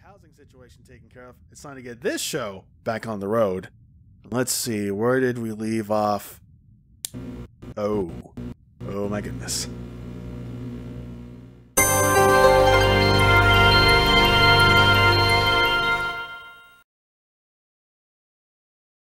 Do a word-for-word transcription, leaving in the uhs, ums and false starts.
housing situation taken care of, it's time to get this show back on the road. Let's see, where did we leave off? Oh, oh my goodness.